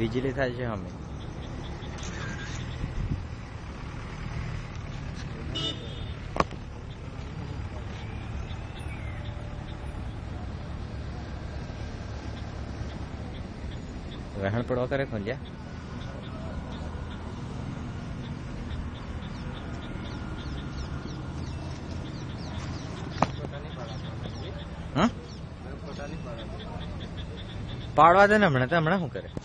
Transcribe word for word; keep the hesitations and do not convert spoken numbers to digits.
વીજળી થાય છે અમે વહેણ પડવા કરે ખોલ્યા પાડવા દે ને હમણાં તો હમણાં શું કરે